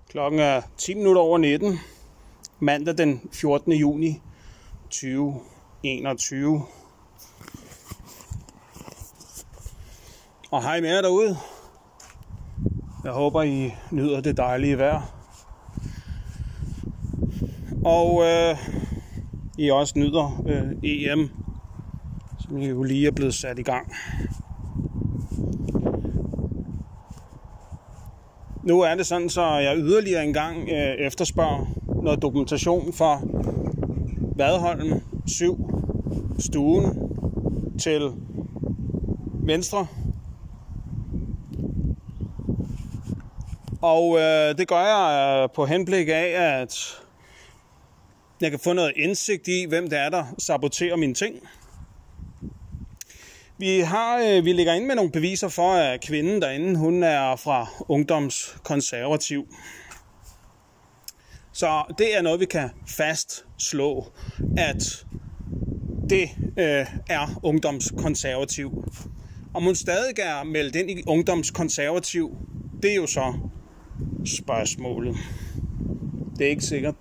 Klokken er 10 minutter over 19, mandag den 14. juni 2021. Og hej med jer derude. Jeg håber, I nyder det dejlige vejr. Og I også nyder EM, som jo lige er blevet sat i gang. Nu er det sådan, så jeg yderligere en gang efterspørger noget dokumentation for Vadholm 7, stuen til venstre. Og det gør jeg på henblik af, at jeg kan få noget indsigt i, hvem det er, der saboterer mine ting. Vi ligger inde med nogle beviser for, at kvinden derinde, hun er fra ungdomskonservativ. Så det er noget, vi kan fastslå, at det er ungdomskonservativ. Om hun stadig er meldt ind i ungdomskonservativ, det er jo så spørgsmålet. Det er ikke sikkert.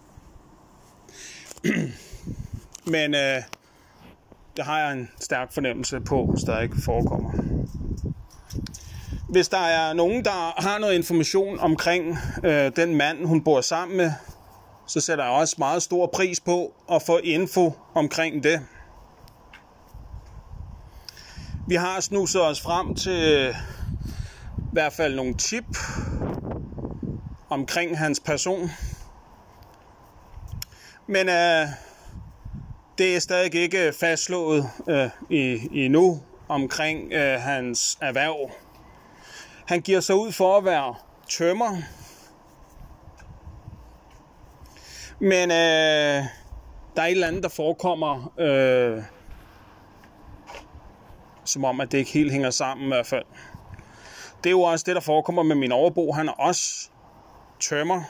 Men det har jeg en stærk fornemmelse på, stadig forekommer. Hvis der er nogen, der har noget information omkring den mand, hun bor sammen med, så sætter jeg også meget stor pris på at få info omkring det. Vi har snuset os frem til i hvert fald nogle tip omkring hans person. Men det er stadig ikke fastslået endnu omkring hans erhverv. Han giver sig ud for at være tømrer. Men der er et eller andet, der forekommer, som om, at det ikke helt hænger sammen i hvert fald. Det er jo også det, der forekommer med min overbo. Han er også tømrer.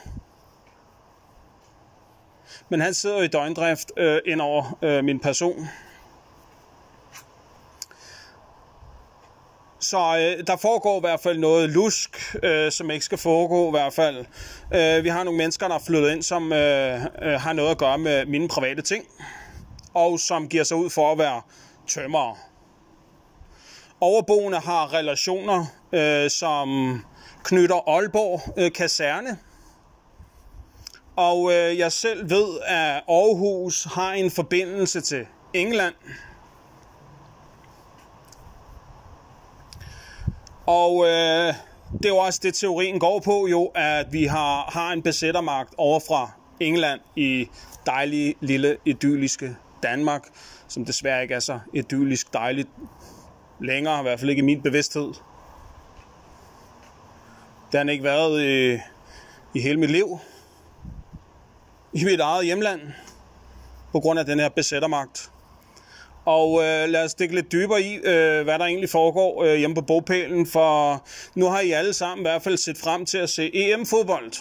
Men han sidder i døgndrift ind over min person. Så der foregår i hvert fald noget lusk, som ikke skal foregå i hvert fald. Vi har nogle mennesker, der er flyttet ind, som har noget at gøre med mine private ting. Og som giver sig ud for at være tømrere. Overboende har relationer, som knytter Aalborg kaserne. Og jeg selv ved, at Aarhus har en forbindelse til England. Og det er jo også det, teorien går på, jo, at vi har en besættermagt over fra England i dejlige, lille, idylliske Danmark, som desværre ikke er så idyllisk dejligt længere, i hvert fald ikke i min bevidsthed. Det har ikke været i hele mit liv. I mit eget hjemland, på grund af den her besættermagt. Og lad os stikke lidt dybere i, hvad der egentlig foregår hjemme på bopælen, for nu har I alle sammen i hvert fald set frem til at se EM-fodbold.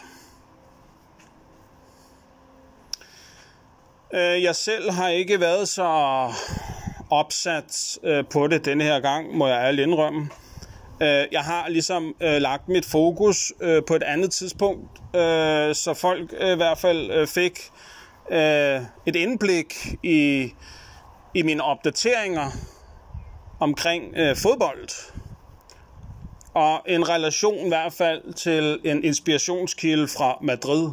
Jeg selv har ikke været så opsat på det denne her gang, må jeg ærligt indrømme. Jeg har ligesom lagt mit fokus på et andet tidspunkt, så folk i hvert fald fik et indblik i mine opdateringer omkring fodbold. Og en relation i hvert fald til en inspirationskilde fra Madrid.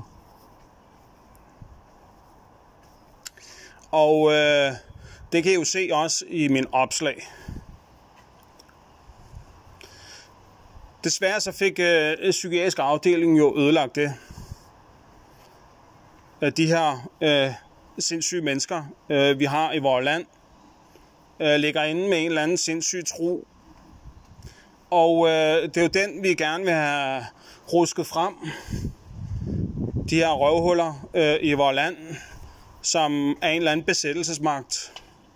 Og det kan I jo se også i min opslag. Desværre så fik psykiatrisk afdeling jo ødelagt det. De her sindssyge mennesker, vi har i vores land, ligger inde med en eller anden sindssyg tro. Og det er jo den, vi gerne vil have rusket frem. De her røvhuller i vores land, som er en eller anden besættelsesmagt.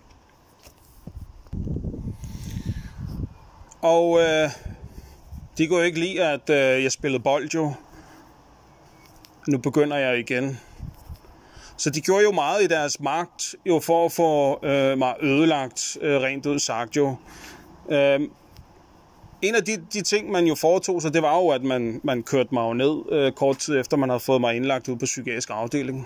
Og de kunne ikke lide, at jeg spillede bold jo. Nu begynder jeg igen. Så de gjorde jo meget i deres magt, jo for at få mig ødelagt, rent ud sagt jo. en af de ting, man jo foretog sig, det var jo, at man kørte mig jo ned kort tid efter, man havde fået mig indlagt ud på psykiatrisk afdeling.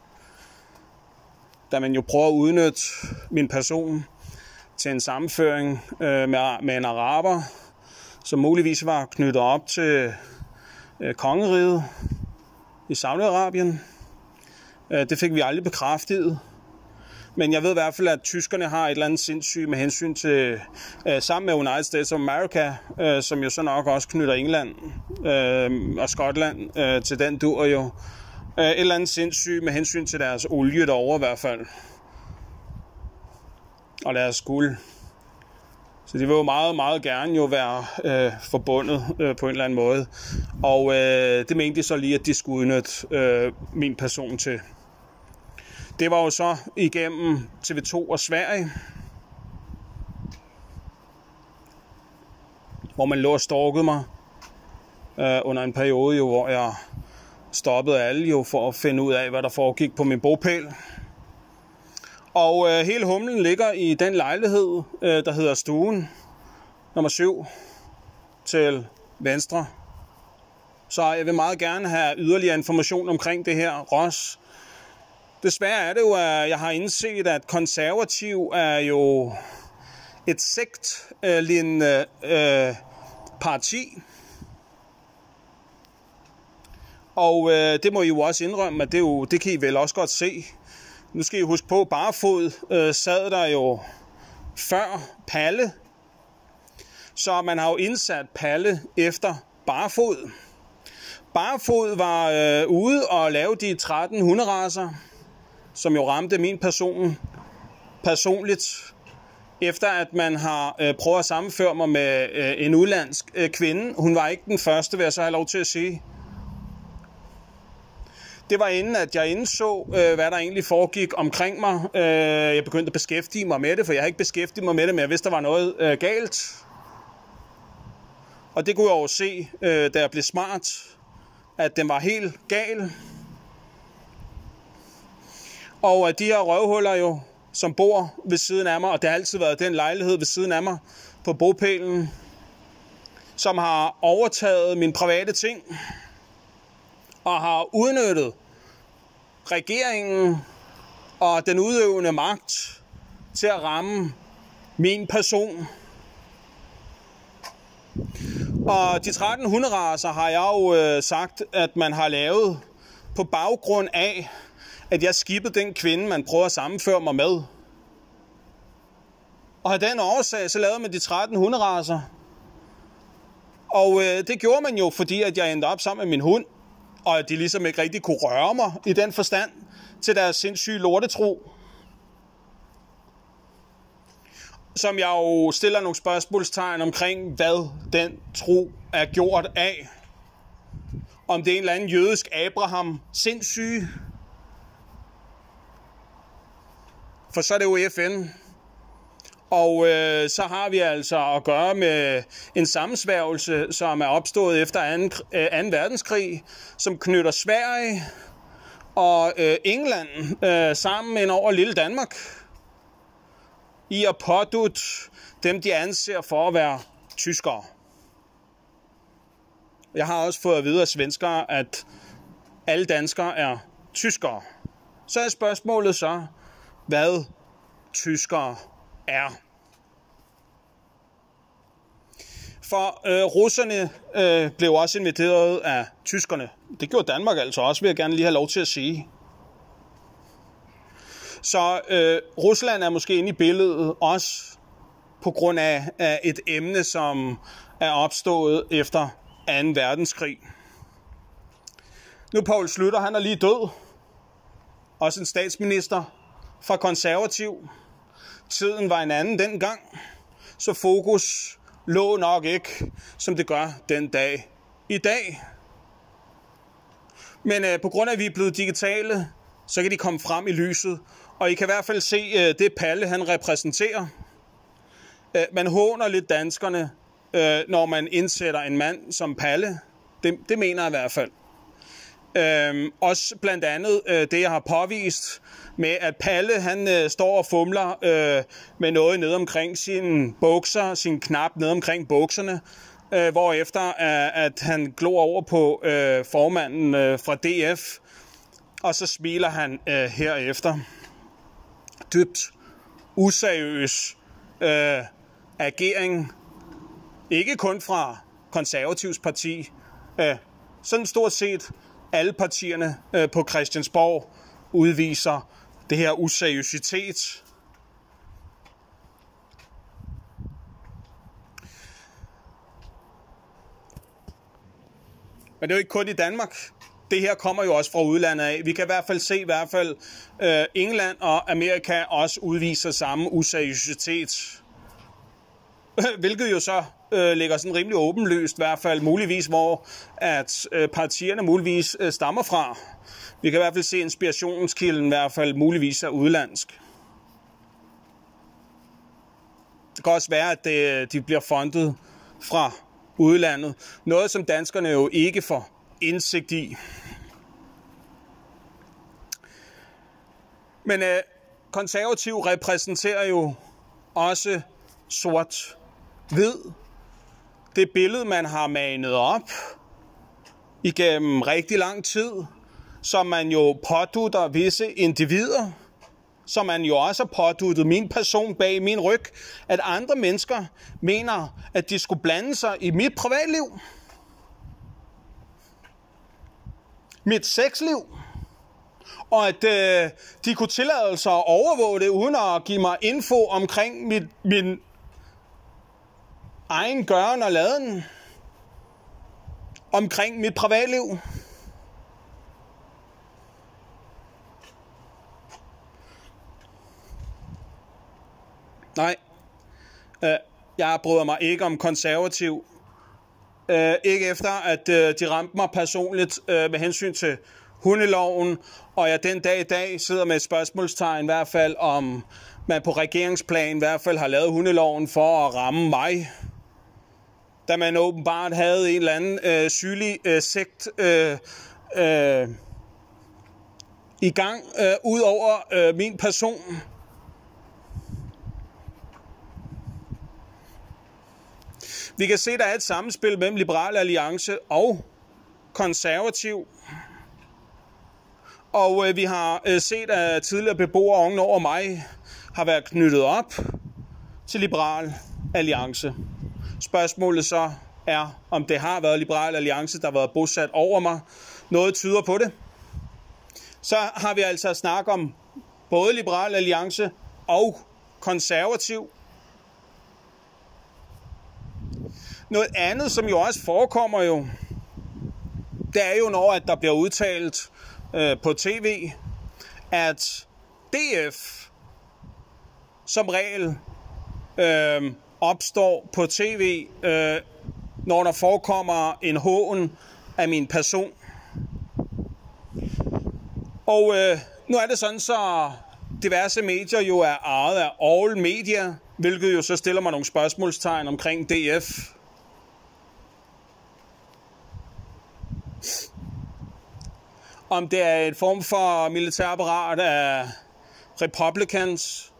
Da man jo prøver at udnytte min person til en sammenføring med en araber, som muligvis var knyttet op til kongeriget i Saudi-Arabien. Det fik vi aldrig bekræftet. Men jeg ved i hvert fald, at tyskerne har et eller andet sindssygt med hensyn til, sammen med United States of America, som jo så nok også knytter England og Skotland til den dur jo. Et eller andet sindssygt med hensyn til deres olie derovre i hvert fald. Og deres guld. Så de vil jo meget, meget gerne jo være forbundet på en eller anden måde. Og det mente de så lige, at de skulle udnytte min person til. Det var jo så igennem TV2 og Sverige, hvor man lå og stalkede mig under en periode, jo, hvor jeg stoppede alle jo for at finde ud af, hvad der foregik på min bopæl. Og hele humlen ligger i den lejlighed, der hedder Stuen, nummer 7, til venstre. Så jeg vil meget gerne have yderligere information omkring det her ros. Desværre er det jo, at jeg har indset, at konservativ er jo et sektlignende parti. Og det må I jo også indrømme, at det kan I vel også godt se. Nu skal I huske på, Barfod sad der jo før Palle. Så man har jo indsat Palle efter Barfod. Barfod var ude og lave de 13 hunderacer, som jo ramte min person personligt, efter at man har prøvet at sammenføre mig med en udlandsk kvinde. Hun var ikke den første, vil jeg så have lov til at sige. Det var inden, at jeg indså, hvad der egentlig foregik omkring mig. Jeg begyndte at beskæftige mig med det, for jeg har ikke beskæftiget mig med det, men jeg vidste, der var noget galt. Og det kunne jeg jo se, da jeg blev smart, at den var helt gal. Og de her røvhuller jo, som bor ved siden af mig, og det har altid været den lejlighed ved siden af mig på bopælen, som har overtaget mine private ting, og har udnyttet regeringen og den udøvende magt til at ramme min person. Og de 13 hunderacer har jeg jo sagt, at man har lavet på baggrund af, at jeg skippede den kvinde, man prøver at sammenføre mig med. Og af den årsag, så lavede man de 13 hunderacer. Og det gjorde man jo, fordi at jeg endte op sammen med min hund, og at de ligesom ikke rigtig kunne røre mig i den forstand til deres sindssyge lortetro. Som jeg jo stiller nogle spørgsmålstegn omkring, hvad den tro er gjort af. Om det er en eller anden jødisk Abraham sindssyge. For så er det jo FN. Og så har vi altså at gøre med en sammensværgelse, som er opstået efter 2. verdenskrig, som knytter Sverige og England sammen ind over lille Danmark i at pådutte dem, de anser for at være tyskere. Jeg har også fået at vide af svenskere, at alle danskere er tyskere. Så er spørgsmålet så, hvad tyskere er. For russerne blev også inviteret af tyskerne. Det gjorde Danmark altså også, vil jeg gerne lige have lov til at sige. Så Rusland er måske inde i billedet også på grund af et emne, som er opstået efter 2. verdenskrig. Nu Poul Schlüter, han er lige død. Også en statsminister fra konservativ. Tiden var en anden dengang, så fokus lå nok ikke, som det gør den dag i dag. Men på grund af, at vi er blevet digitale, så kan de komme frem i lyset. Og I kan i hvert fald se det Palle, han repræsenterer. Man håner lidt danskerne, når man indsætter en mand som Palle. Det mener jeg i hvert fald. Også blandt andet det, jeg har påvist med, at Palle han står og fumler med noget nede omkring sine bukser, sin knap nede omkring bukserne, hvorefter at han glor over på formanden fra DF, og så smiler han herefter. Dybt useriøs agering, ikke kun fra Konservativs parti, sådan stort set alle partierne på Christiansborg udviser det her useriøsitet. Men det er jo ikke kun i Danmark. Det her kommer jo også fra udlandet af. Vi kan i hvert fald se, England og Amerika også udviser samme useriøsitet. Hvilket jo så ligger sådan rimelig åbenlyst, i hvert fald muligvis, hvor at partierne muligvis stammer fra. Vi kan i hvert fald se inspirationskilden, i hvert fald muligvis er udlandsk. Det kan også være, at de bliver fundet fra udlandet. Noget, som danskerne jo ikke får indsigt i. Men konservativ repræsenterer jo også sort-hvid. Det billede, man har manet op igennem rigtig lang tid, som man jo pådutter visse individer, som man jo også har påduttet min person bag min ryg, at andre mennesker mener, at de skulle blande sig i mit privatliv, mit sexliv, og at de kunne tillade sig at overvåge det, uden at give mig info omkring min egen gøren og laden, omkring mit privatliv. Nej, jeg bryder mig ikke om konservativ. Ikke efter, at de ramte mig personligt med hensyn til hundeloven, og jeg den dag i dag sidder med et spørgsmålstegn, i hvert fald om man på regeringsplan i hvert fald har lavet hundeloven for at ramme mig. Da man åbenbart havde en eller anden sygelig sekt i gang ud over min person. Vi kan se, at der er et sammenspil mellem Liberal Alliance og konservativ. Og vi har set, at tidligere beboere oven over mig har været knyttet op til Liberal Alliance. Spørgsmålet så er, om det har været Liberal Alliance, der har været bosat over mig. Noget tyder på det. Så har vi altså snakket om både Liberal Alliance og konservativ. Noget andet, som jo også forekommer jo, det er jo, når at der bliver udtalt på tv, at DF som regel opstår på tv, når der forekommer en hån af min person. Og nu er det sådan, så diverse medier jo er ejet af All Media, hvilket jo så stiller mig nogle spørgsmålstegn omkring DF. Om det er et form for militærapparat af Republicans.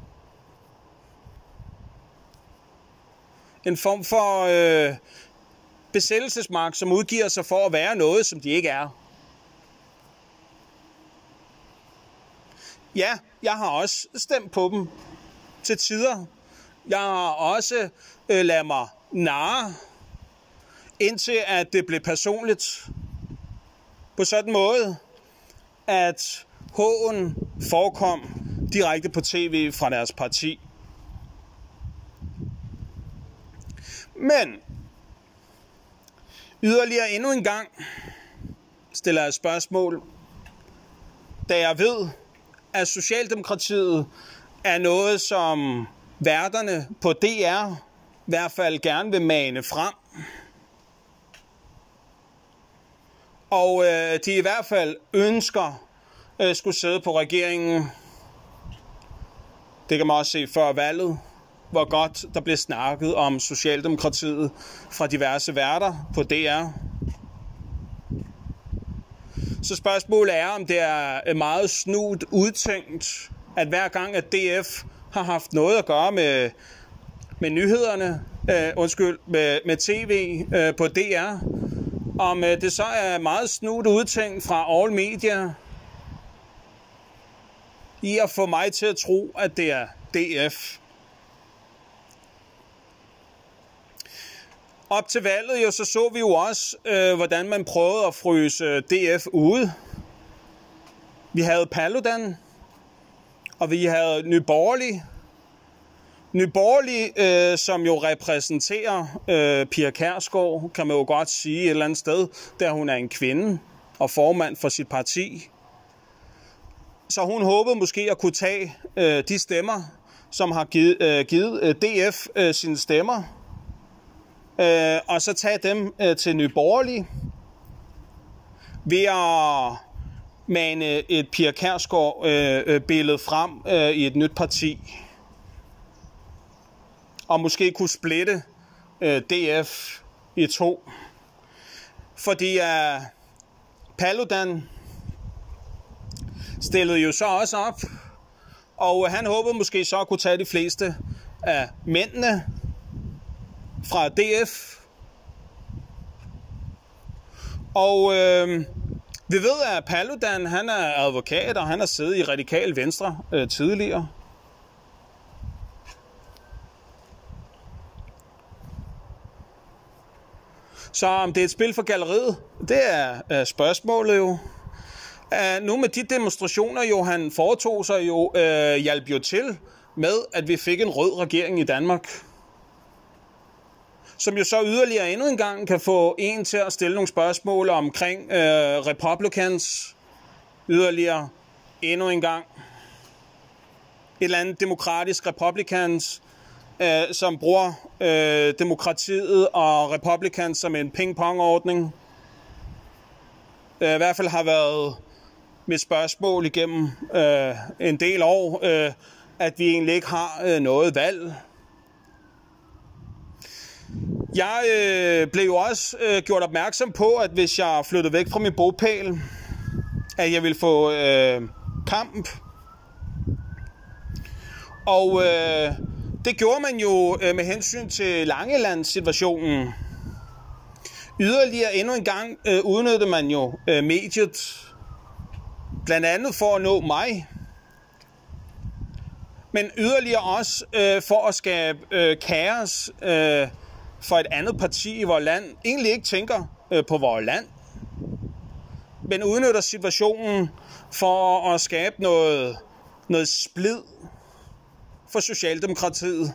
En form for besættelsesmagt, som udgiver sig for at være noget, som de ikke er. Ja, jeg har også stemt på dem til tider. Jeg har også ladet mig narre, indtil at det blev personligt. På sådan en måde, at hån forekom direkte på tv fra deres parti. Men yderligere endnu en gang stiller jeg spørgsmål, da jeg ved, at Socialdemokratiet er noget, som værterne på DR i hvert fald gerne vil mane frem. Og de i hvert fald ønsker skulle sidde på regeringen. Det kan man også se før valget, hvor godt der blev snakket om Socialdemokratiet fra diverse værter på DR. Så spørgsmålet er, om det er meget snudt udtænkt, at hver gang at DF har haft noget at gøre med nyhederne, med tv på DR, om det så er meget snudt udtænkt fra All Media i at få mig til at tro, at det er DF. Op til valget jo, så vi jo også, hvordan man prøvede at fryse DF ude. Vi havde Paludan, og vi havde Nye Borgerlige. Nye Borgerlige, som jo repræsenterer Pia Kjærsgaard, kan man jo godt sige et eller andet sted, der hun er en kvinde og formand for sit parti. Så hun håbede måske at kunne tage de stemmer, som har givet DF sine stemmer, og så tage dem til Nye Borgerlige ved at mane et Pia Kjærsgaard-billede frem i et nyt parti. Og måske kunne splitte DF i to. Fordi Paludan stillede jo så også op, og han håbede måske så at kunne tage de fleste af mændene fra DF. Og vi ved, at Paludan, han er advokat, og han har siddet i Radikal Venstre tidligere. Så om det er et spil for galleriet, det er spørgsmålet jo. Nu med de demonstrationer, jo han foretog sig, jo hjalp jo til med, at vi fik en rød regering i Danmark. Som jo så yderligere endnu en gang kan få en til at stille nogle spørgsmål omkring Republicans. Yderligere endnu en gang. Et eller andet demokratisk Republicans, som bruger demokratiet og Republicans som en ping-pong-ordning. I hvert fald har været med spørgsmål igennem en del år, at vi egentlig ikke har noget valg. Jeg blev jo også gjort opmærksom på, at hvis jeg flyttede væk fra min bopæl, at jeg ville få kamp. Og det gjorde man jo med hensyn til Langeland-situationen. Yderligere endnu en gang udnyttede man jo mediet, blandt andet for at nå mig, men yderligere også for at skabe kaos for et andet parti i vores land. Egentlig ikke tænker på vores land, men udnytter situationen for at skabe noget splid for Socialdemokratiet.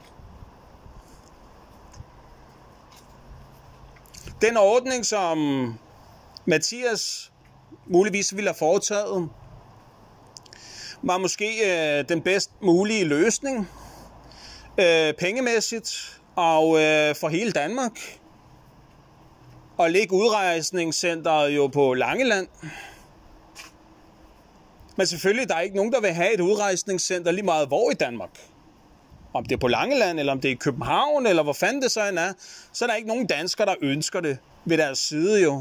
Den ordning, som Mathias muligvis ville have foretaget, var måske den bedst mulige løsning pengemæssigt og for hele Danmark. Og lægge udrejsningscenteret jo på Langeland. Men selvfølgelig, der er ikke nogen, der vil have et udrejsningscenter lige meget hvor i Danmark. Om det er på Langeland, eller om det er i København, eller hvor fanden det så end er, så er der ikke nogen danskere, der ønsker det ved deres side jo.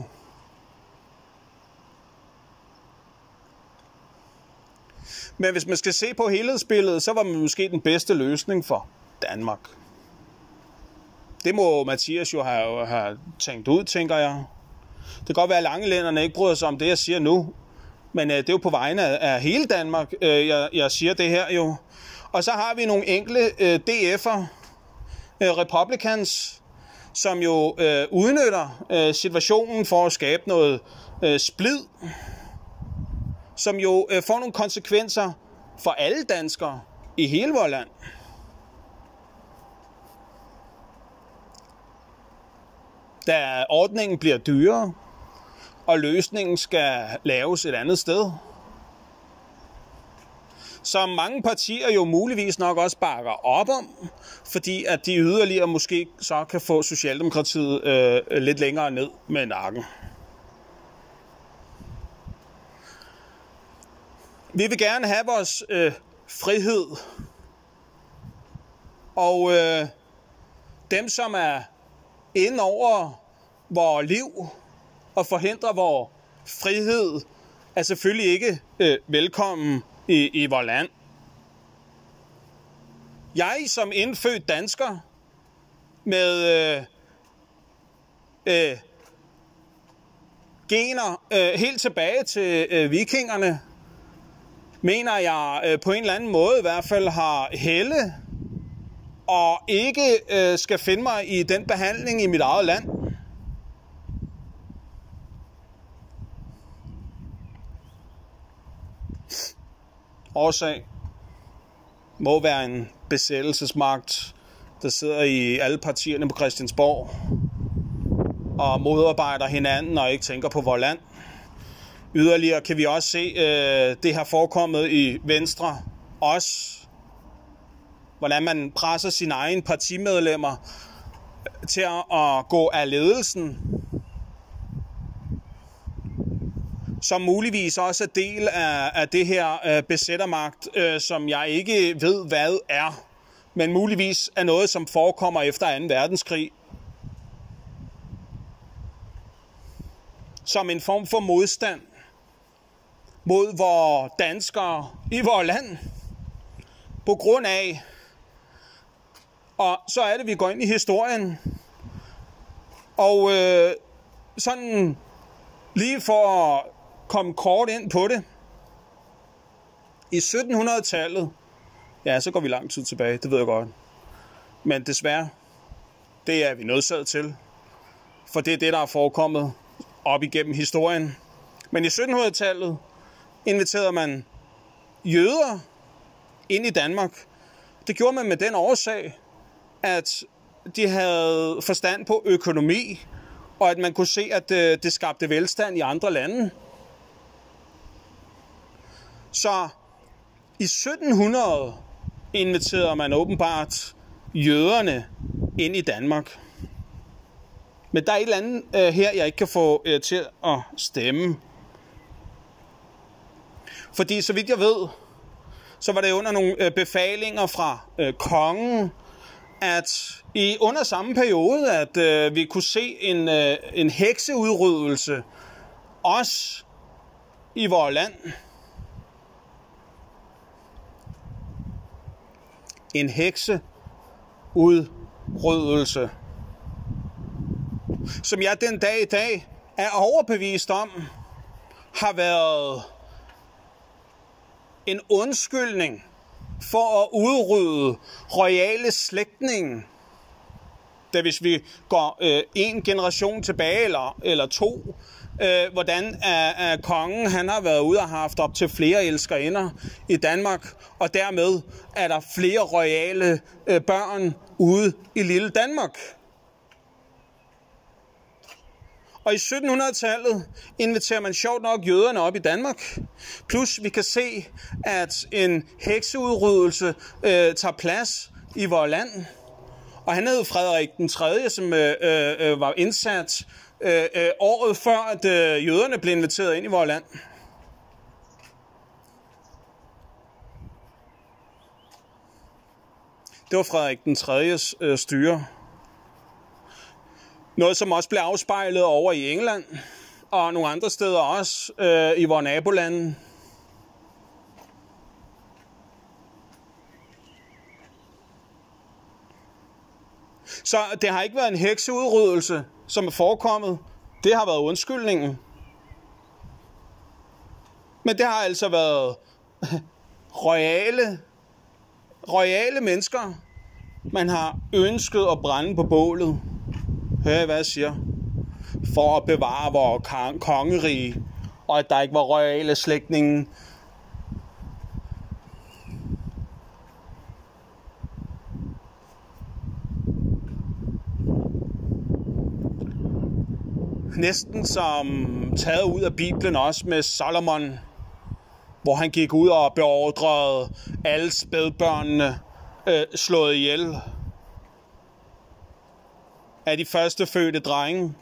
Men hvis man skal se på helhedsbilledet, så var man måske den bedste løsning for Danmark. Det må Mathias jo have tænkt ud, tænker jeg. Det kan godt være, at langelænderne ikke bryder sig om det, jeg siger nu. Men det er jo på vegne af hele Danmark, jeg siger det her jo. Og så har vi nogle enkelte DF'er, Republicans, som jo udnytter situationen for at skabe noget splid, som jo får nogle konsekvenser for alle danskere i hele vores land. Da ordningen bliver dyrere, og løsningen skal laves et andet sted, som mange partier jo muligvis nok også bakker op om, fordi at de yderligere måske så kan få Socialdemokratiet lidt længere ned med nakken. Vi vil gerne have vores frihed, og dem, som er inde over vores liv og forhindrer vores frihed er selvfølgelig ikke velkommen i vores land. Jeg som indfødt dansker med gener helt tilbage til vikingerne, mener jeg på en eller anden måde i hvert fald har helle og ikke skal finde mig i den behandling i mit eget land. Årsag må være en besættelsesmagt, der sidder i alle partierne på Christiansborg og modarbejder hinanden og ikke tænker på vores land. Yderligere kan vi også se det har forekommet i Venstre også, hvordan man presser sine egne partimedlemmer til at gå af ledelsen, som muligvis også er del af det her besættermagt, som jeg ikke ved, hvad er, men muligvis er noget, som forekommer efter 2. verdenskrig. Som en form for modstand mod vores danskere i vores land, på grund af, og så er det, vi går ind i historien, og sådan lige for at komme kort ind på det, i 1700-tallet, ja, så går vi lang tid tilbage, det ved jeg godt, men desværre, det er vi nødsaget til, for det er det, der er forekommet op igennem historien. Men i 1700-tallet inviterede man jøder ind i Danmark. Det gjorde man med den årsag, at de havde forstand på økonomi, og at man kunne se, at det skabte velstand i andre lande. Så i 1700 inviterede man åbenbart jøderne ind i Danmark. Men der er et eller andet her, jeg ikke kan få til at stemme. Fordi så vidt jeg ved, så var det under nogle befalinger fra kongen, at under samme periode, at vi kunne se en hekseudryddelse også i vores land. En hekseudryddelse, som jeg den dag i dag er overbevist om, har været en undskyldning for at udrydde royale slægtninge. Da hvis vi går en generation tilbage eller to, hvordan kongen han har været ude og har haft op til flere elskerinder i Danmark, og dermed er der flere royale børn ude i lille Danmark. Og i 1700-tallet inviterer man sjovt nok jøderne op i Danmark. Plus vi kan se, at en hekseudryddelse tager plads i vores land. Og han hed Frederik den 3., som var indsat året før, at jøderne blev inviteret ind i vores land. Det var Frederik den 3. styre. Noget, som også blev afspejlet over i England, og nogle andre steder også i vores nabolande. Så det har ikke været en hekseudryddelse, som er forekommet. Det har været undskyldningen. Men det har altså været royale mennesker, man har ønsket at brænde på bålet. Hør I, hvad jeg siger? For at bevare vores kongerige, og at der ikke var royale slægtninge. Næsten som taget ud af Bibelen også med Salomon, hvor han gik ud og beordrede alle spædbørnene slået ihjel af de første fødte drenge,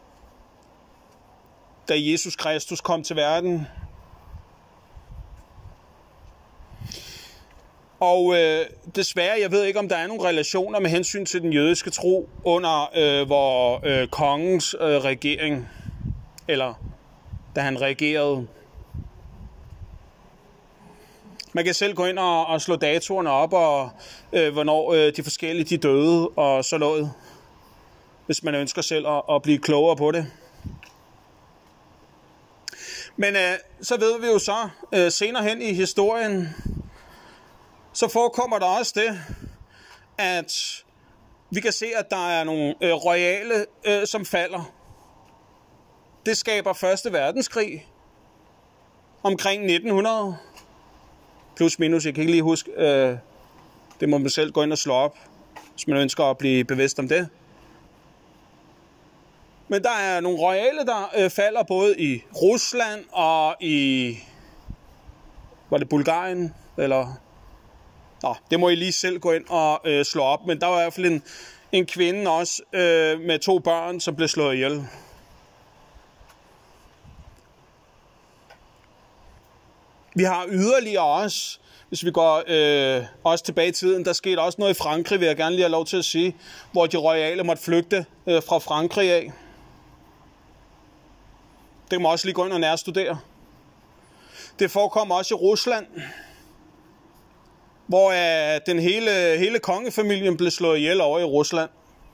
da Jesus Kristus kom til verden. Og desværre, jeg ved ikke, om der er nogle relationer med hensyn til den jødiske tro under kongens regering, eller da han regerede. Man kan selv gå ind og slå datorerne op, og hvornår de forskellige de døde og så noget, hvis man ønsker selv at blive klogere på det. Men så ved vi jo så senere hen i historien, så forekommer der også det, at vi kan se, at der er nogle royale, som falder. Det skaber 1. verdenskrig omkring 1900. Plus minus, jeg kan ikke lige huske. Det må man selv gå ind og slå op, hvis man ønsker at blive bevidst om det. Men der er nogle royale, der falder både i Rusland og i... Var det Bulgarien? Eller... Nå, det må I lige selv gå ind og slå op. Men der var i hvert fald en kvinde også med 2 børn, som blev slået ihjel. Vi har yderligere også, hvis vi går også tilbage i tiden, der skete også noget i Frankrig, vil jeg gerne lige have lov til at sige, hvor de royale måtte flygte fra Frankrig af. Det må også lige gå ind og nærstudere. Det forekommer også i Rusland, hvor den hele kongefamilien blev slået ihjel over i Rusland.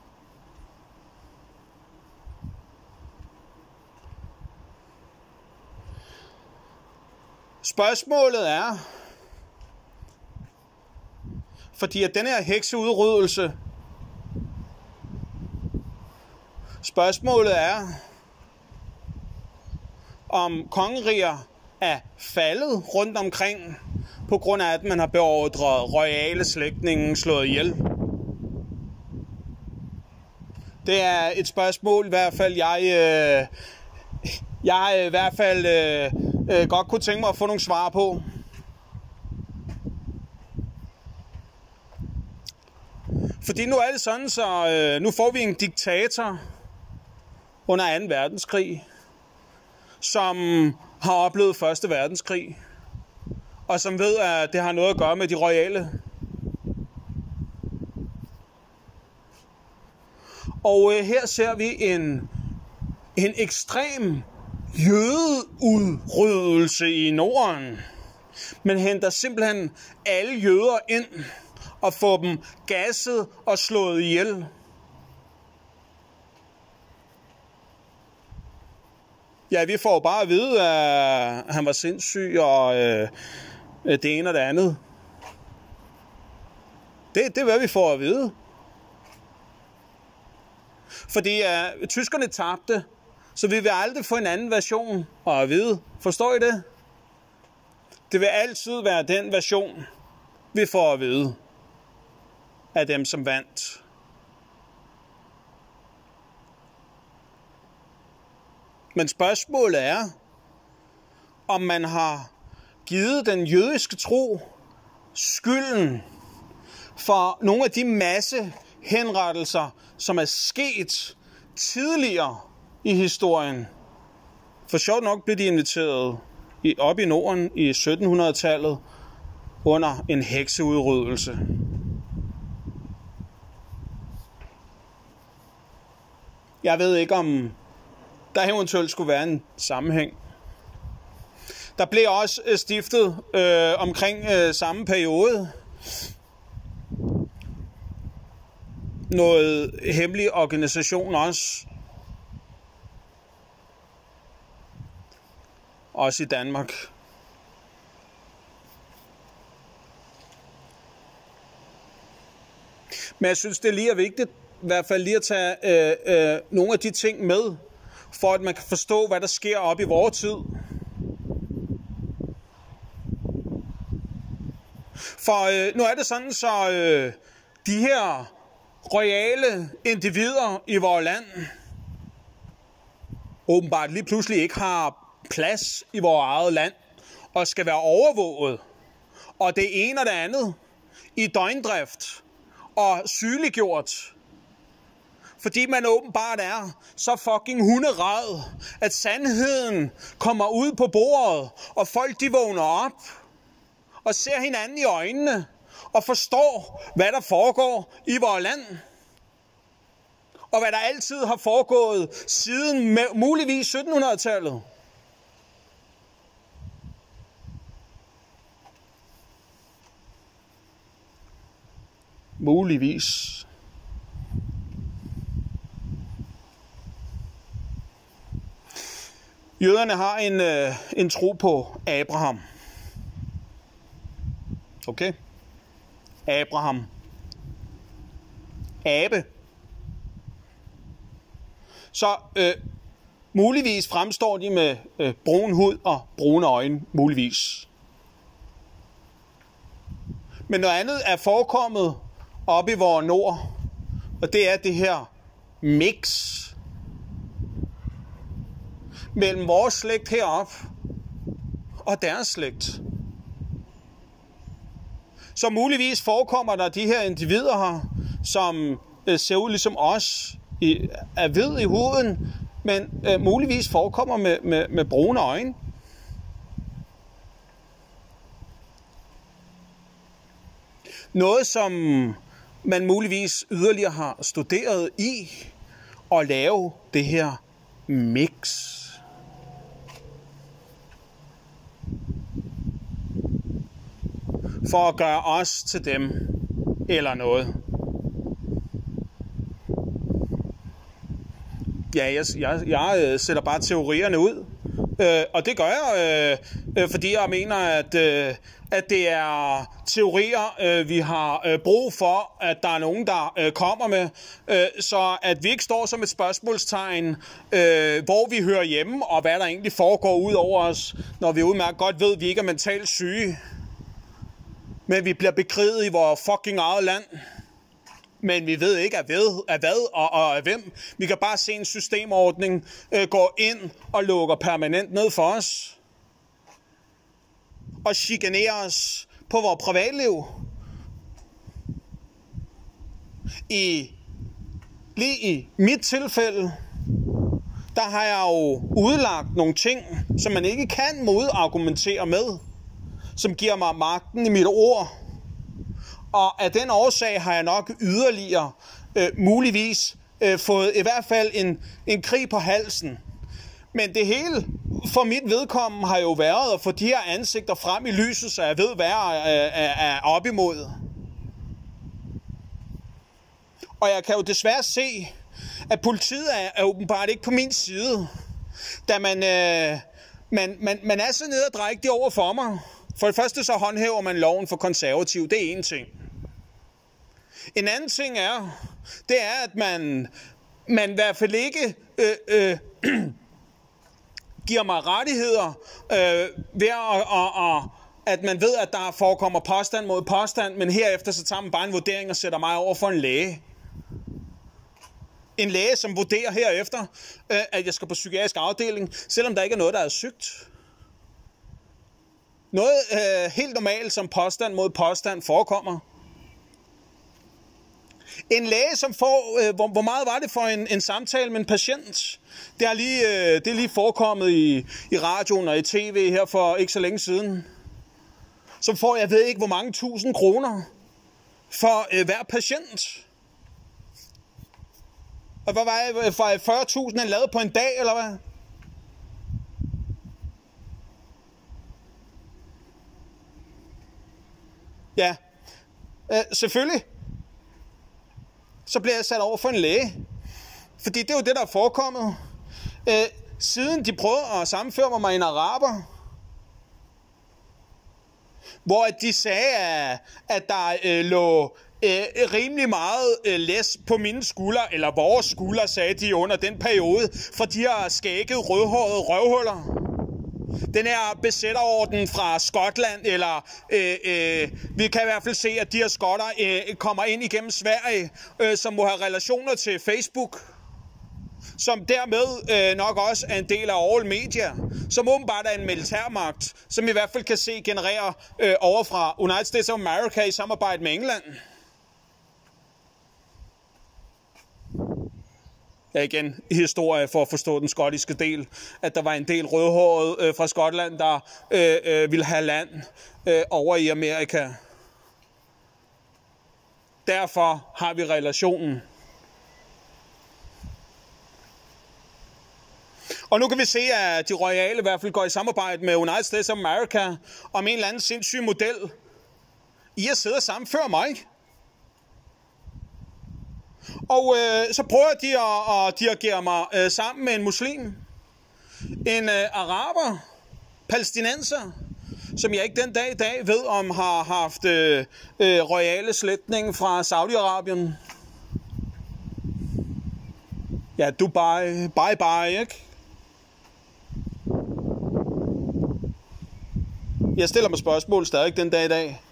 Spørgsmålet er, fordi at den her hekseudryddelse, spørgsmålet er, om kongeriger er faldet rundt omkring, på grund af, at man har beordret royale slægtninge slået ihjel. Det er et spørgsmål, i hvert fald jeg i hvert fald godt kunne tænke mig at få nogle svar på. Fordi nu er det sådan, så nu får vi en diktator under 2. verdenskrig, som har oplevet 1. verdenskrig, og som ved, at det har noget at gøre med de royale. Og her ser vi en ekstrem jødeudryddelse i Norden. Man henter simpelthen alle jøder ind og får dem gasset og slået ihjel. Ja, vi får bare at vide, at han var sindssyg og det ene og det andet. Det er, hvad vi får at vide. Fordi tyskerne tabte, så vi vil aldrig få en anden version at vide. Forstår I det? Det vil altid være den version, vi får at vide af dem, som vandt. Men spørgsmålet er, om man har givet den jødiske tro skylden for nogle af de masse henrettelser, som er sket tidligere i historien. For sjovt nok blev de inviteret op i Norden i 1700-tallet under en hekseudryddelse. Jeg ved ikke, om der eventuelt skulle være en sammenhæng. Der blev også stiftet omkring samme periode noget hemmelig organisation også i Danmark. Men jeg synes, det lige er vigtigt, i hvert fald lige at tage nogle af de ting med, for at man kan forstå, hvad der sker op i vores tid. For nu er det sådan, så de her royale individer i vores land åbenbart lige pludselig ikke har plads i vores eget land og skal være overvåget. Og det ene og det andet i døgndrift og sygeliggjort. Fordi man åbenbart er så fucking hunderad, at sandheden kommer ud på bordet, og folk de vågner op og ser hinanden i øjnene og forstår, hvad der foregår i vores land. Og hvad der altid har foregået siden muligvis 1700-tallet. muligvis. Jøderne har en tro på Abraham. Okay? Abraham. Abe. Så muligvis fremstår de med brun hud og brune øjne. Muligvis. Men noget andet er forekommet oppe i vores nord. Og det er det her mix mellem vores slægt heroppe og deres slægt. Så muligvis forekommer der de her individer her, som ser ud ligesom os, er hvid i huden, men muligvis forekommer med brune øjne. Noget, som man muligvis yderligere har studeret i at lave det her mix. For at gøre os til dem eller noget. Ja, jeg sætter bare teorierne ud. Og det gør jeg, fordi jeg mener, at det er teorier, vi har brug for, at der er nogen, der kommer med, så at vi ikke står som et spørgsmålstegn, hvor vi hører hjemme, og hvad der egentlig foregår ud over os, når vi udmærket godt ved, at vi ikke er mentalt syge. Men vi bliver bekriget i vores fucking eget land. Men vi ved ikke af hvad og af hvem. Vi kan bare se en systemordning gå ind og lukker permanent ned for os. Og chikanere os på vores privatliv. Lige i mit tilfælde, der har jeg jo udlagt nogle ting, som man ikke kan modargumentere med, som giver mig magten i mit ord. Og af den årsag har jeg nok yderligere muligvis fået i hvert fald en krig på halsen. Men det hele for mit vedkommende har jo været at få de her ansigter frem i lyset, så jeg ved, hvad jeg er op imod. Og jeg kan jo desværre se, at politiet er åbenbart ikke på min side, da man er så nederdrægtig over for mig. For det første så håndhæver man loven for konservativ. Det er en ting. En anden ting det er, at man i hvert fald ikke giver mig rettigheder ved at man ved, at der forekommer påstand mod påstand, men herefter så tager man bare en vurdering og sætter mig over for en læge. En læge, som vurderer herefter, at jeg skal på psykiatrisk afdeling, selvom der ikke er noget, der er sygt. Noget helt normalt, som påstand mod påstand forekommer. En læge, som får, hvor meget var det for en samtale med en patient? Det er lige forekommet i radioen og i tv her for ikke så længe siden. Så får jeg ved ikke, hvor mange 1000 kroner for hver patient. Og hvad var det? For 40.000 han lavet på en dag, eller hvad? Ja, selvfølgelig. Så bliver jeg sat over for en læge. Fordi det er jo det, der er forekommet. Siden de prøvede at sammenføre mig med en araber, hvor de sagde, at der lå rimelig meget læs på mine skuldre, eller vores skuldre, sagde de under den periode, for de har skægget rødhårede røvhuller. Den her besætterorden fra Skotland, eller vi kan i hvert fald se, at de her skotter kommer ind igennem Sverige, som må have relationer til Facebook, som dermed nok også er en del af All Media, som åbenbart er en militærmagt, som i hvert fald kan se generere over fra United States of America i samarbejde med England. Ja, igen, historie for at forstå den skottiske del, at der var en del rødhårede fra Skotland, der ville have land over i Amerika. Derfor har vi relationen. Og nu kan vi se, at de royale i hvert fald går i samarbejde med United States of America om en eller anden sindssyg model. I har siddet og sammenført mig. Og så prøver de at dirigere mig sammen med en muslim, en araber, palæstinenser, som jeg ikke den dag i dag ved, om har haft royale slægtninge fra Saudi-Arabien. Ja, Dubai, bye, ikke? Jeg stiller mig spørgsmål stadig den dag i dag.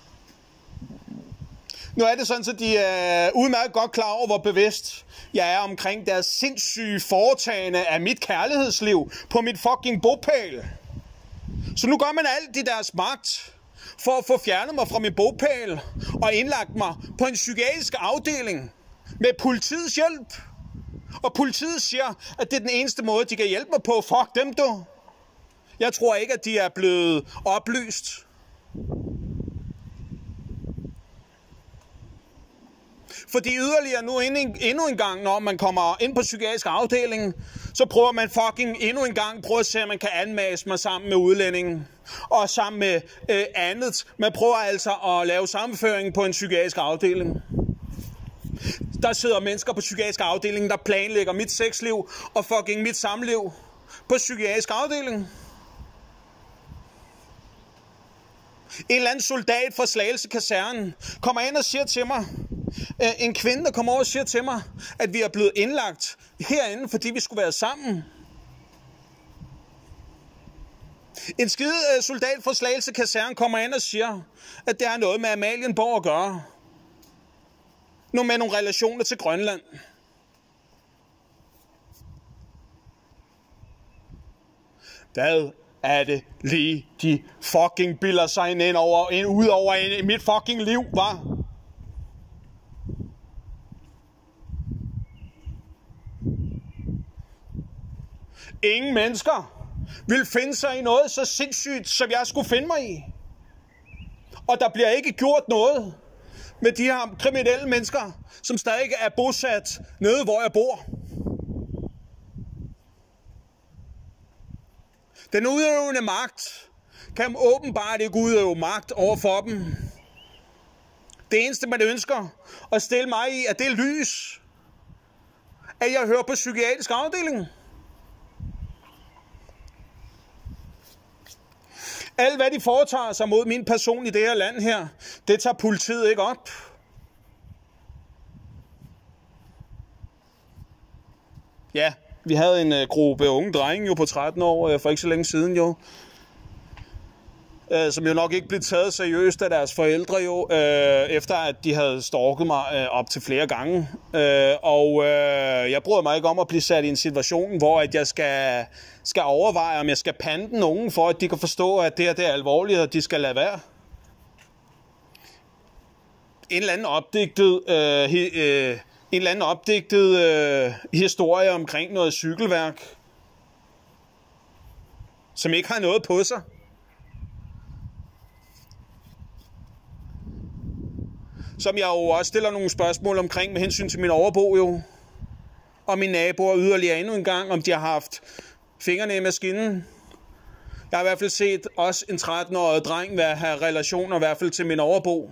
Nu er det sådan, så de er udmærket godt klar over, hvor bevidst jeg er omkring deres sindssyge foretagende af mit kærlighedsliv på mit fucking bopæl. Så nu gør man alt i deres magt for at få fjernet mig fra min bopæl og indlagt mig på en psykiatrisk afdeling med politiets hjælp. Og politiet siger, at det er den eneste måde, de kan hjælpe mig på. Fuck dem, du. Jeg tror ikke, at de er blevet oplyst. Fordi yderligere nu endnu en gang, når man kommer ind på psykiatrisk afdeling, så prøver man fucking endnu en gang at se, at man kan anmase mig sammen med udlændingen. Og sammen med andet. Man prøver altså at lave sammenføring på en psykiatrisk afdeling. Der sidder mennesker på psykiatrisk afdeling, der planlægger mit sexliv og fucking mit samliv på psykiatrisk afdeling. En eller anden soldat fra Slagelse Kaserne kommer ind og siger til mig, en kvinde, der kommer over og siger til mig, at vi er blevet indlagt herinde, fordi vi skulle være sammen. En skide soldat fra Slagelse Kaserne kommer ind og siger, at det har noget med Amalienborg at gøre. Nu med nogle relationer til Grønland. Hvad er det lige, de fucking bilder sig ud over mit fucking liv, var? Ingen mennesker vil finde sig i noget så sindssygt, som jeg skulle finde mig i. Og der bliver ikke gjort noget med de her kriminelle mennesker, som stadig er bosat nede, hvor jeg bor. Den udøvende magt kan åbenbart ikke udøve magt over for dem. Det eneste, man ønsker at stille mig i, er det lys, at jeg hører på psykiatrisk afdeling. Alt, hvad de foretager sig mod min person i det her land her, det tager politiet ikke op. Ja, vi havde en gruppe unge drenge jo på 13 år for ikke så længe siden jo, som jo nok ikke blev taget seriøst af deres forældre jo, efter at de havde stalket mig op til flere gange. Jeg bryder mig ikke om at blive sat i en situation, hvor at jeg skal overveje, om jeg skal pande nogen, for at de kan forstå, at det her det er alvorligt, og de skal lade være. En eller anden opdigtet historie omkring noget cykelværk, som ikke har noget på sig. Som jeg jo også stiller nogle spørgsmål omkring med hensyn til min overbo jo. Og mine naboer yderligere endnu en gang, om de har haft fingrene i maskinen. Jeg har i hvert fald set også en 13-årig dreng have relationer, i hvert fald til min overbo.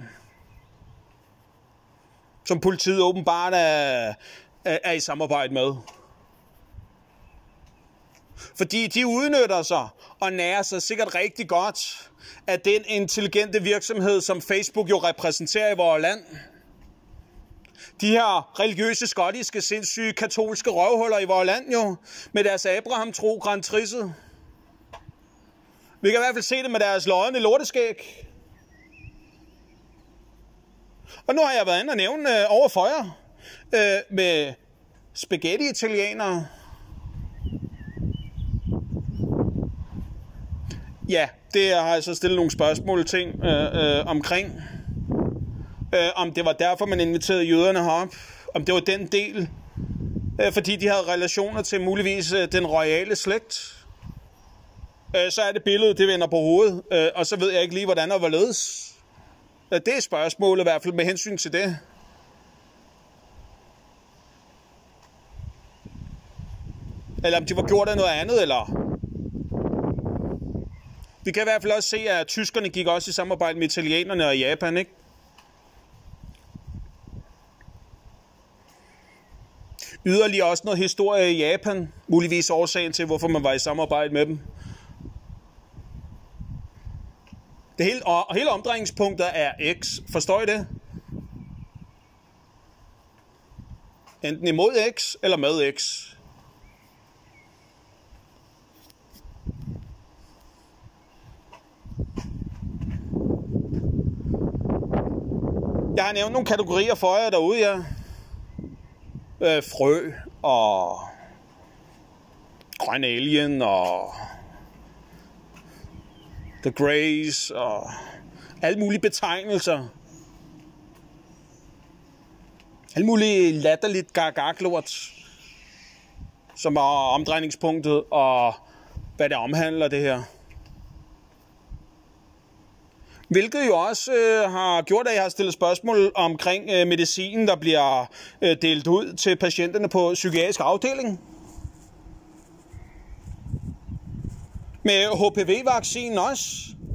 Som politiet åbenbart er i samarbejde med. Fordi de udnytter sig og nærer sig sikkert rigtig godt af den intelligente virksomhed, som Facebook jo repræsenterer i vores land. De her religiøse, skottiske, sindssyge, katolske røvhuller i vores land jo, med deres Abraham-tro, Grand Trisset. Vi kan i hvert fald se det med deres lodne lorteskæg. Og nu har jeg været inde og nævne over for jer med spaghetti-italienere. Ja, det har jeg så stillet nogle spørgsmål ting omkring. Om det var derfor, man inviterede jøderne herop. Om det var den del. Fordi de havde relationer til muligvis den royale slægt. Så er det billedet, det vender på hovedet. Og så ved jeg ikke lige, hvordan og hvorledes. Det er spørgsmålet i hvert fald med hensyn til det. Eller om de var gjort af noget andet, eller... Vi kan i hvert fald også se, at tyskerne gik også i samarbejde med italienerne og Japan, ikke? Yderligere også noget historie i Japan. Muligvis årsagen til, hvorfor man var i samarbejde med dem. Hele omdrejningspunktet er X. Forstår I det? Enten imod X eller med X. Jeg har nævnt nogle kategorier for jer derude, ja. Frø og grøn alien og The Greys og alle mulige betegnelser. Alle mulige latterligt gargaklort, som er omdrejningspunktet og hvad det omhandler det her. Hvilket jo også har gjort, at jeg har stillet spørgsmål omkring medicinen, der bliver delt ud til patienterne på psykiatrisk afdeling. Med HPV-vaccinen også.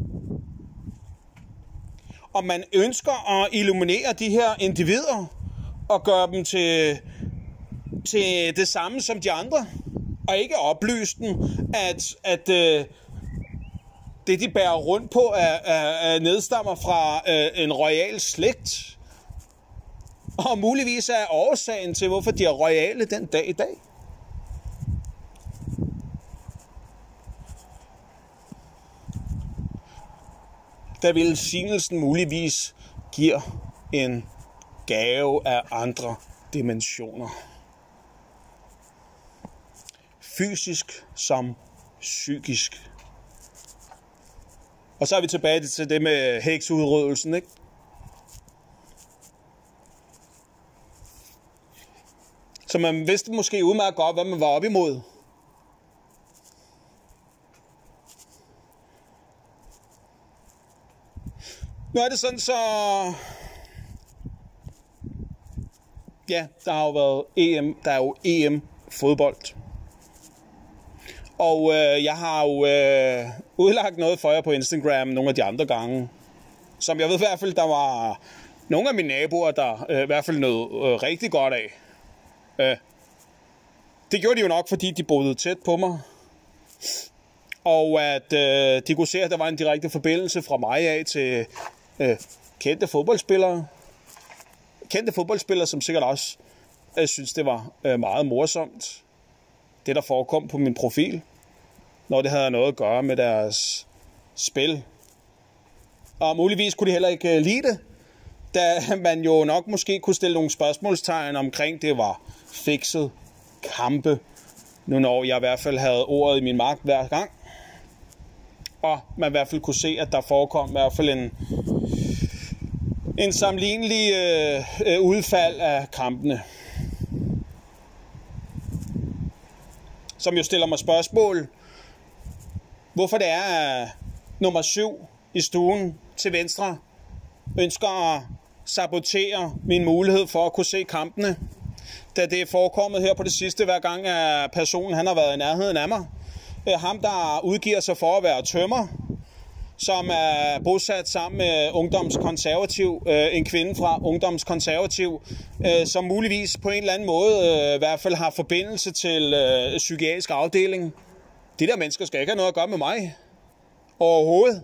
Og man ønsker at illuminere de her individer og gøre dem til det samme som de andre. Og ikke oplyse dem, at det, de bærer rundt på, er nedstammer fra en royal slægt. Og muligvis er årsagen til, hvorfor de er royale den dag i dag. Da velsignelsen muligvis giver en gave af andre dimensioner. Fysisk som psykisk. Og så er vi tilbage til det med hekseudryddelsen, ikke? Så man vidste måske udmærket godt, hvad man var op imod. Nu er det sådan, så... Ja, der har jo været EM. Der er jo EM-fodbold. Og jeg har jo udlagt noget for jer på Instagram nogle af de andre gange. Som jeg ved i hvert fald, der var nogle af mine naboer, der i hvert fald nød rigtig godt af. Det gjorde de jo nok, fordi de boede tæt på mig. Og at de kunne se, at der var en direkte forbindelse fra mig af til kendte fodboldspillere. Kendte fodboldspillere, som sikkert også synes, det var meget morsomt. Det, der forekom på min profil, når det havde noget at gøre med deres spil. Og muligvis kunne de heller ikke lide det, da man jo nok måske kunne stille nogle spørgsmålstegn omkring, det var fikset kampe, nu når jeg i hvert fald havde ordet i min magt hver gang. Og man i hvert fald kunne se, at der forekom i hvert fald en sammenlignelig udfald af kampene. Som jo stiller mig spørgsmål, hvorfor det er, at nummer 7 i stuen til venstre ønsker at sabotere min mulighed for at kunne se kampene. Da det er forekommet her på det sidste, hver gang at personen han har været i nærheden af mig. Ham, der udgiver sig for at være tømmer, som er bosat sammen med ungdomskonservativ, en kvinde fra ungdomskonservativ, som muligvis på en eller anden måde i hvert fald har forbindelse til psykiatrisk afdeling. De der mennesker skal ikke have noget at gøre med mig. Overhovedet.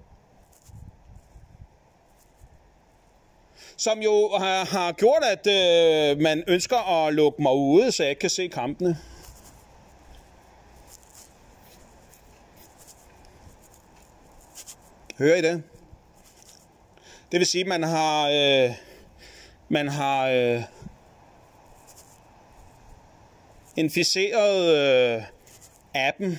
Som jo har gjort, at man ønsker at lukke mig ude, så jeg ikke kan se kampene. Hører I det? Det vil sige, at man har inficeret appen.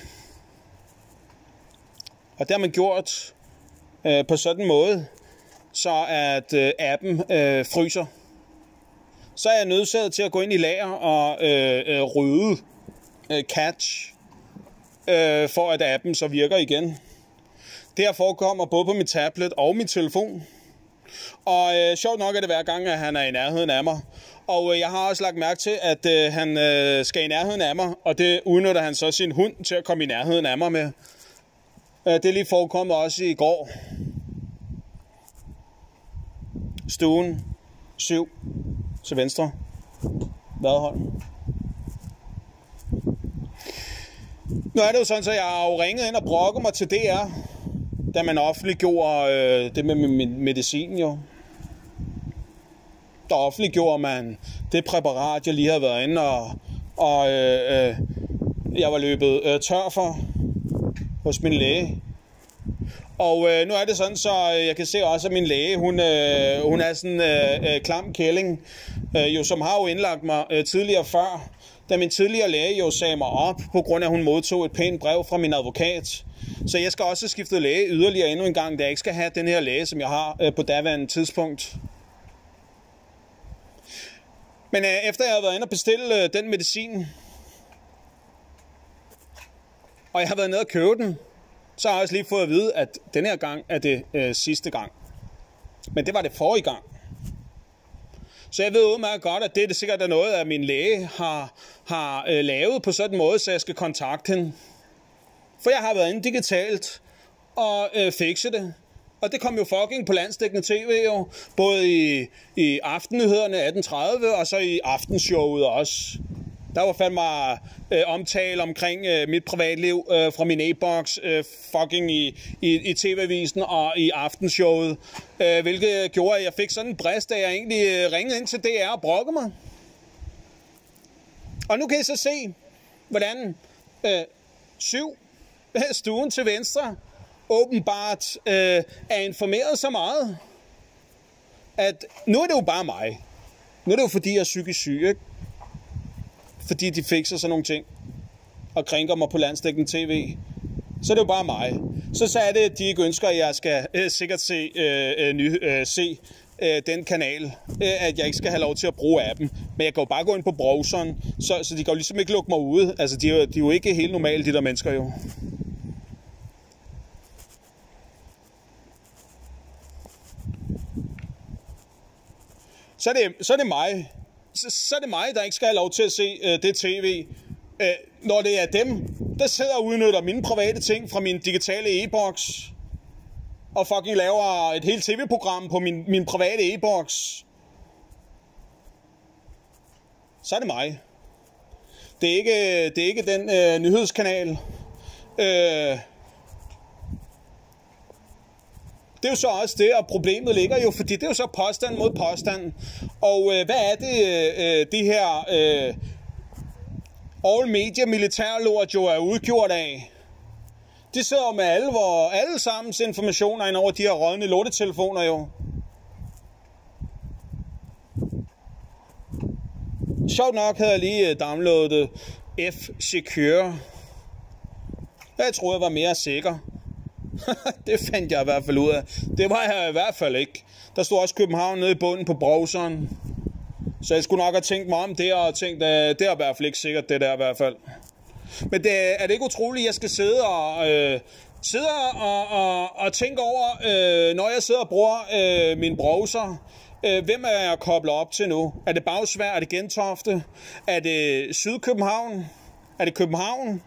Og det har man gjort på sådan en måde, så at appen fryser. Så er jeg nødsaget til at gå ind i lager og rydde catch, for at appen så virker igen. Det her forekommer både på min tablet og min telefon. Og sjovt nok er det hver gang, at han er i nærheden af mig. Og jeg har også lagt mærke til, at han skal i nærheden af mig, og det udnytter han så sin hund til at komme i nærheden af mig med. Det er lige forekommet også i går. Stuen 7 til venstre. Vadholm. Nu er det jo sådan, så jeg har jo ringet ind og brokket mig til DR, da man offentliggjorde det med min medicin jo. Der offentliggjorde man det præparat, jeg lige havde været inde, og jeg var løbet tør for hos min læge. Og nu er det sådan, så jeg kan se også, at min læge, hun er sådan en klam kælling, jo, som har jo indlagt mig tidligere før, da min tidligere læge jo sagde mig op, på grund af, at hun modtog et pænt brev fra min advokat. Så jeg skal også skifte læge yderligere endnu en gang, da jeg ikke skal have den her læge, som jeg har på daværende tidspunkt. Men efter jeg har været inde og bestille den medicin, og jeg har været nede og købe den, så har jeg også lige fået at vide, at den her gang er det sidste gang. Men det var det forrige gang. Så jeg ved udmærket godt, at det sikkert er noget, at min læge har lavet på sådan en måde, så jeg skal kontakte hende. For jeg har været inde digitalt og fikse det. Og det kom jo fucking på landsdækkende tv jo. Både i aftennyhederne 18.30 og så i aftenshowet også. Der var fandme omtale omkring mit privatliv fra min e-boks fucking i tv-avisen og i aftenshowet. Hvilket gjorde, at jeg fik sådan en brist, da jeg egentlig ringede ind til DR og brokkede mig. Og nu kan I så se, hvordan 7 stuen til venstre åbenbart er informeret så meget, at nu er det jo bare mig. Nu er det jo fordi, jeg er psykisk syg, ikke? Fordi de fikser sådan nogle ting og krænker mig på landsdækkende tv. Så er det jo bare mig. Så er det, at de ikke ønsker, at jeg skal sikkert se den kanal, at jeg ikke skal have lov til at bruge appen. Men jeg kan jo bare gå ind på browseren, så de kan jo ligesom ikke lukke mig ude. Altså, de er jo ikke helt normale, de der mennesker jo. Så er det mig. Så er det mig, der ikke skal have lov til at se det tv, når det er dem, der sidder og udnytter mine private ting fra min digitale e-boks, og fucking laver et helt tv-program på min private e-boks. Så er det mig. Det er ikke den nyhedskanal. Det er jo så også det, og problemet ligger jo, fordi det er jo så påstand mod påstand. Og hvad er det, de her all media militærlort jo er udgjort af? De sidder med alle sammens informationer ind over de her rådne lortetelefoner jo. Sjovt nok havde jeg lige downloadet F-Secure. Jeg troede, jeg var mere sikker. Det fandt jeg i hvert fald ud af. Det var jeg i hvert fald ikke. Der stod også København nede i bunden på browseren. Så jeg skulle nok have tænkt mig om det, og tænkt, at det er i hvert fald ikke sikkert, det der i hvert fald. Men er det ikke utroligt, at jeg skal sidde og tænke over, når jeg sidder og bruger min browser, hvem er jeg koblet op til nu? Er det Bagsværd? Er det Gentofte? Er det Sydkøbenhavn? Er det København?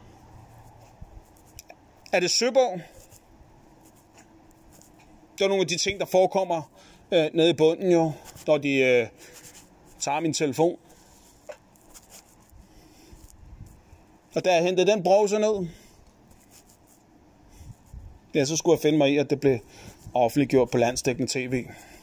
Er det Søborg? Det er nogle af de ting, der forekommer nede i bunden jo, når de tager min telefon. Og da jeg hentede den browser ned, ja, så skulle jeg finde mig i, at det blev offentliggjort på landsdækkende tv.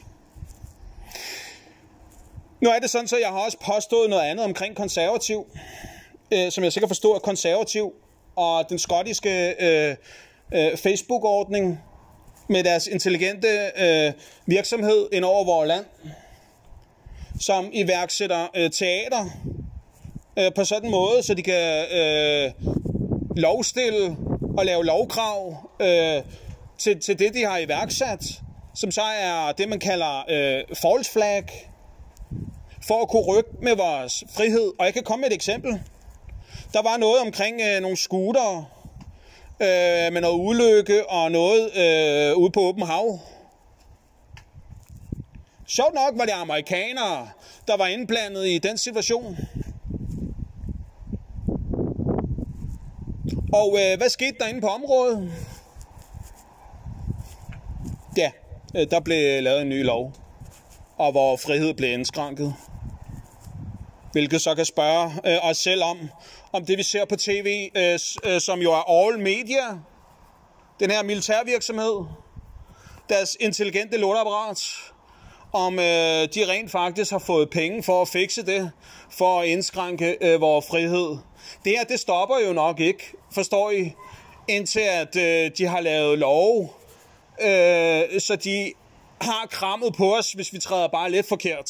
Nu er det sådan, så jeg har også påstået noget andet omkring konservativ, som jeg sikkert forstår er konservativ, og den skottiske Facebook-ordning med deres intelligente virksomhed ind over vores land, som iværksætter teater på sådan en måde, så de kan lovstille og lave lovkrav til det, de har iværksat, som så er det, man kalder false flag, for at kunne rykke med vores frihed. Og jeg kan komme med et eksempel. Der var noget omkring nogle scootere med noget ulykke og noget ude på åben hav. Sjovt nok var det amerikanere, der var indblandet i den situation. Og hvad skete der inde på området? Ja, der blev lavet en ny lov, og hvor frihed blev indskrænket. Hvilket så kan spørge os selv om det, vi ser på tv, som jo er All Media, den her militærvirksomhed, deres intelligente lortapparat, om de rent faktisk har fået penge for at fikse det, for at indskrænke vores frihed. Det her, det stopper jo nok ikke, forstår I, indtil at de har lavet love, så de har krammet på os, hvis vi træder bare lidt forkert.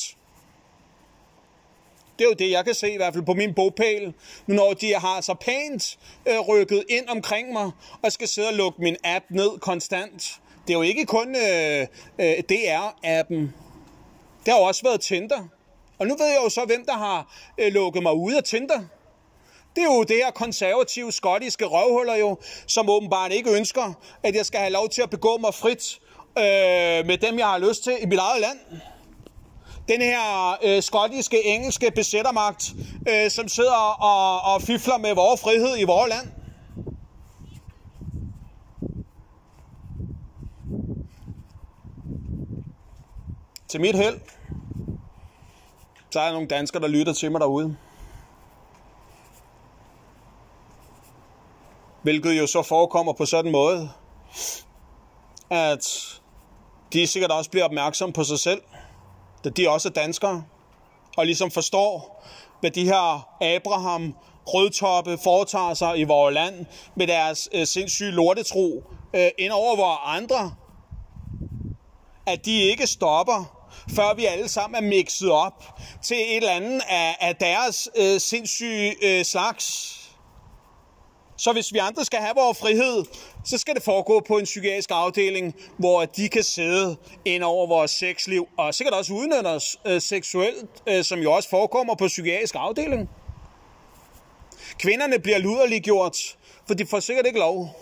Det er jo det, jeg kan se, i hvert fald på min bogpæl, nu når de har så pænt rykket ind omkring mig, og skal sidde og lukke min app ned konstant. Det er jo ikke kun DR-appen. Det har jo også været Tinder. Og nu ved jeg jo så, hvem der har lukket mig ud af Tinder. Det er jo det her konservative, skottiske røvhuller jo, som åbenbart ikke ønsker, at jeg skal have lov til at begå mig frit med dem, jeg har lyst til i mit eget land. Den her skottiske, engelske besættermagt, som sidder og fifler med vores frihed i vores land. Til mit held, så er der nogle danskere, der lytter til mig derude. Hvilket jo så forekommer på sådan en måde, at de sikkert også bliver opmærksomme på sig selv, da de også er danskere, og ligesom forstår, hvad de her Abraham rødtoppe foretager sig i vores land med deres sindssyge lortetro ind over vores andre, at de ikke stopper, før vi alle sammen er mixet op til et eller andet af deres sindssyge slags. Så hvis vi andre skal have vores frihed, så skal det foregå på en psykiatrisk afdeling, hvor de kan sidde ind over vores sexliv, og sikkert også udnytte os seksuelt, som jo også forekommer på psykiatrisk afdeling. Kvinderne bliver luderliggjort, for de får sikkert ikke lov.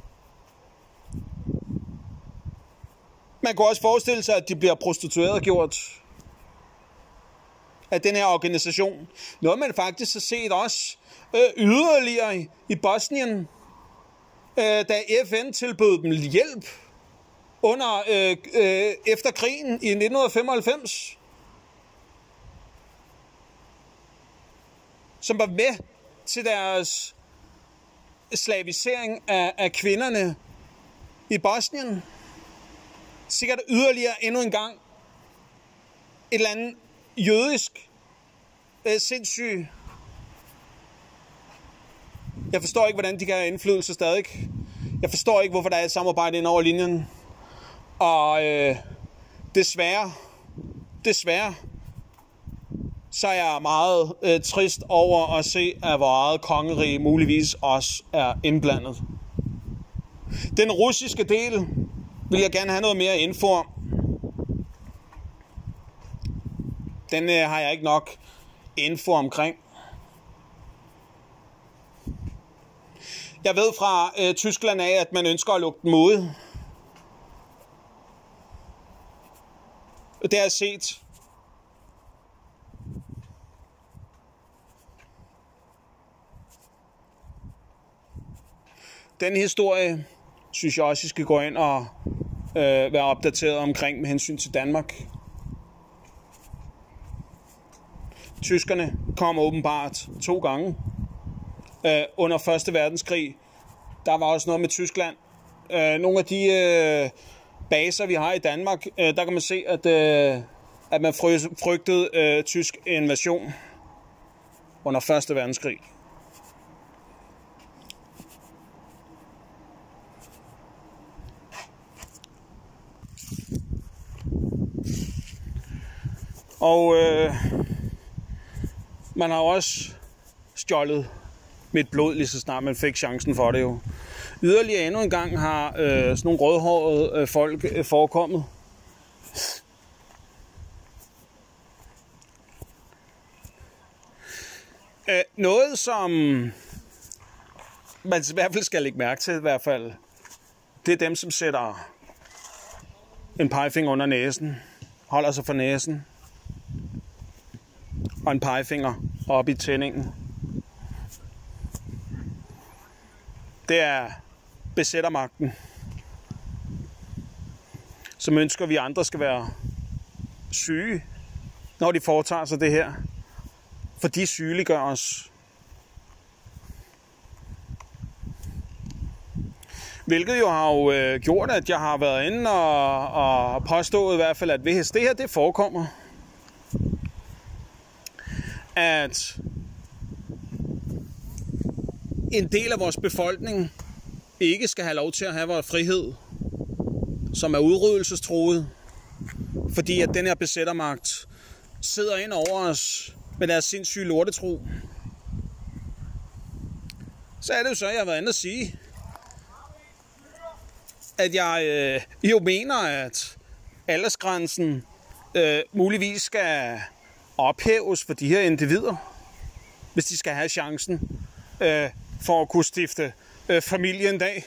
Man kan også forestille sig, at de bliver prostitueret gjort af den her organisation. Noget man faktisk har set også yderligere i Bosnien, da FN tilbød dem hjælp efter krigen i 1995, som var med til deres slavisering af kvinderne i Bosnien. Sikkert yderligere endnu en gang et eller andet jødisk sindssyg. Jeg forstår ikke, hvordan de kan have indflydelse stadig. Jeg forstår ikke, hvorfor der er et samarbejde ind over linjen. Og desværre, så er jeg meget trist over at se, at vores eget kongerige muligvis også er indblandet. Den russiske del vil jeg gerne have noget mere info om. Den har jeg ikke nok info omkring. Jeg ved fra Tyskland af, at man ønsker at lukke dem ude. Det har jeg set. Den historie synes jeg også, I skal gå ind og være opdateret omkring med hensyn til Danmark. Tyskerne kom åbenbart 2 gange. Under 1. verdenskrig, der var også noget med Tyskland. Nogle af de baser, vi har i Danmark, der kan man se, at man frygtede tysk invasion under 1. verdenskrig. Og man har også stjålet mit blod, lige så snart man fik chancen for det jo. Yderligere endnu en gang har sådan nogle rødhårede folk forekommet. Noget, som man i hvert fald skal lægge mærke til, i hvert fald, det er dem, som sætter en pegefinger under næsen, holder sig for næsen, og en pegefinger op i tændingen. Det er besættermagten, som ønsker, at vi andre skal være syge, når de foretager sig det her. For de sygeliggør os. Hvilket jo har jo gjort, at jeg har været inde og påstået i hvert fald, at hvis det her det forekommer, at en del af vores befolkning ikke skal have lov til at have vores frihed, som er udryddelsestruet, fordi at den her besættermagt sidder ind over os med deres sindssyge lortetro, så er det jo så, jeg har været inde at sige, at jeg jo mener, at aldersgrænsen muligvis skal ophæves for de her individer, hvis de skal have chancen for at kunne stifte familie en dag.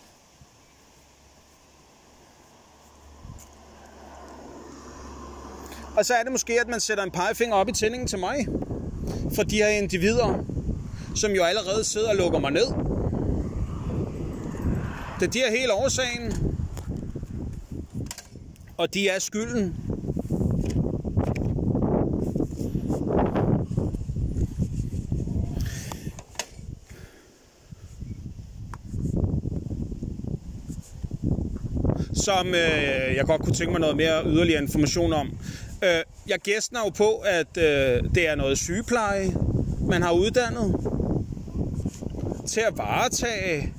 Og så er det måske, at man sætter en pegefinger op i tændingen til mig, for de her individer, som jo allerede sidder og lukker mig ned. Det er de her hele årsagen, og de er skylden. Som jeg godt kunne tænke mig noget mere yderligere information om. Jeg gæstner jo på, at det er noget sygepleje, man har uddannet til at varetage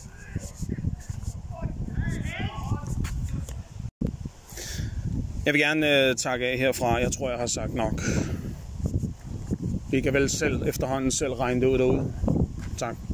Jeg vil gerne takke af herfra. Jeg tror, jeg har sagt nok. Vi kan vel selv efterhånden selv regne det ud derude. Tak.